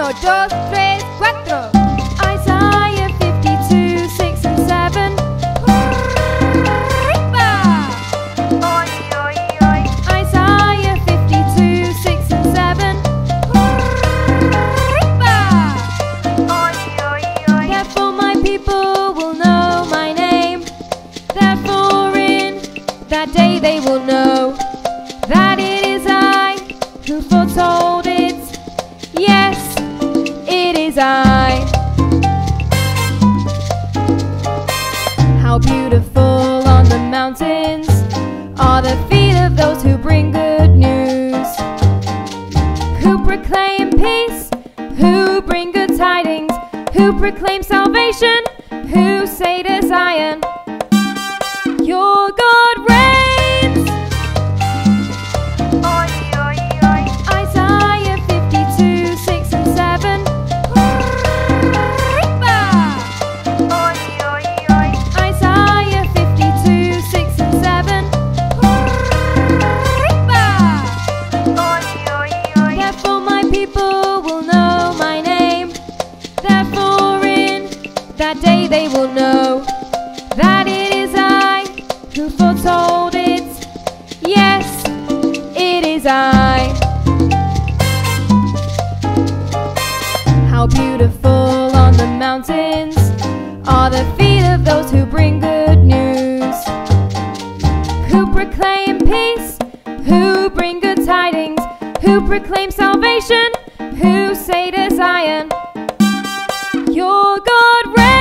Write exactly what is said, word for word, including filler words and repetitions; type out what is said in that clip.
dos, tres, cuatro. Isaiah fifty-two, six and seven. Isaiah fifty-two, six and seven. Therefore my people will know my name. Therefore in that day they will know that it is I who foretold it. Yes, it is I. How beautiful on the mountains are the feet of those who bring good news, who proclaim peace, who bring good tidings, who proclaim salvation, who say to Zion, your God reigns. Isaiah fifty-two, six and seven. Isaiah fifty-two, six and seven. Therefore my people will know my name. Therefore in that day they will know that it is I who foretold it. Yes, it is I. How beautiful on the mountains are the feet of those who bring good news, who proclaim peace, who bring good tidings, who proclaim salvation, who say to Zion, your God reigns.